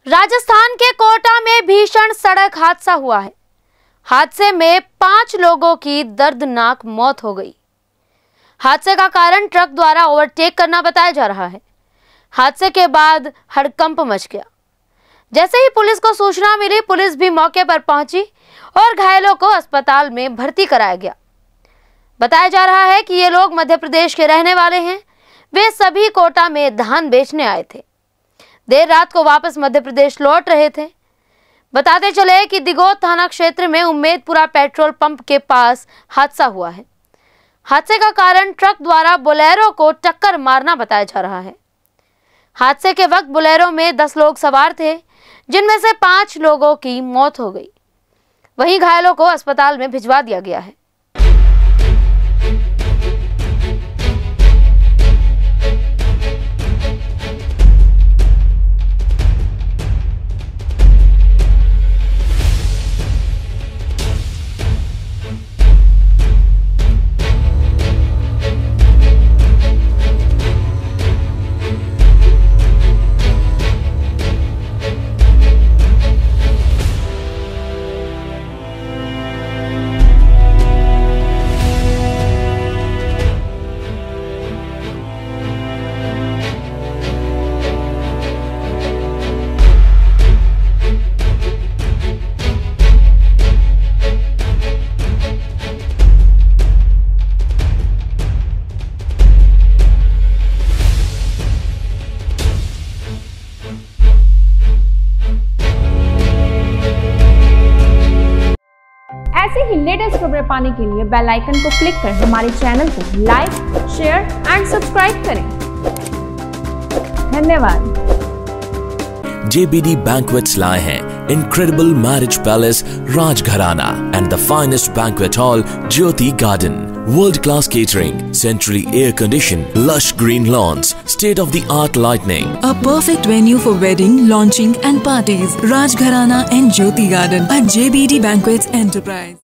राजस्थान के कोटा में भीषण सड़क हादसा हुआ है। हादसे में 5 लोगों की दर्दनाक मौत हो गई। हादसे का कारण ट्रक द्वारा ओवरटेक करना बताया जा रहा है। हादसे के बाद हड़कंप मच गया। जैसे ही पुलिस को सूचना मिली, पुलिस भी मौके पर पहुंची और घायलों को अस्पताल में भर्ती कराया गया। बताया जा रहा है कि ये लोग मध्य प्रदेश के रहने वाले हैं। वे सभी कोटा में धान बेचने आए थे। देर रात को वापस मध्य प्रदेश लौट रहे थे। बताते चले कि दिगोद थाना क्षेत्र में उम्मेदपुरा पेट्रोल पंप के पास हादसा हुआ है। हादसे का कारण ट्रक द्वारा बोलेरो को टक्कर मारना बताया जा रहा है। हादसे के वक्त बोलेरो में 10 लोग सवार थे, जिनमें से 5 लोगों की मौत हो गई। वहीं घायलों को अस्पताल में भिजवा दिया गया है। ऐसे ही लेटेस्ट खबरें पाने के लिए बेल आइकन को क्लिक कर हमारे चैनल को लाइक, शेयर एंड सब्सक्राइब करें। धन्यवाद। JBD Banquets लाए हैं incredible marriage palace Rajgharana and the finest banquet hall Jyoti Garden. World-class catering, centrally air-conditioned, lush green lawns, state-of-the-art lighting. A perfect venue for wedding, launching and parties. Rajgharana and Jyoti Garden at JBD Banquets Enterprise.